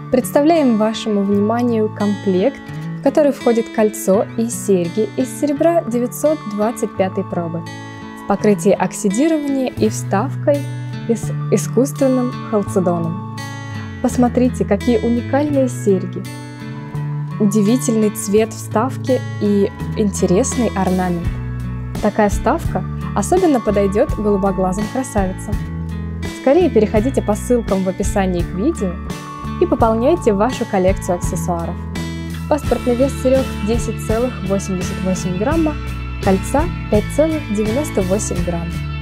Представляем вашему вниманию комплект, в который входит кольцо и серьги из серебра 925 пробы в покрытии оксидирования и вставкой с искусственным халцедоном. Посмотрите, какие уникальные серьги! Удивительный цвет вставки и интересный орнамент. Такая вставка особенно подойдет голубоглазым красавицам. Скорее переходите по ссылкам в описании к видео и пополняйте вашу коллекцию аксессуаров. Паспортный вес серег 10,88 грамма, кольца 5,98 грамма.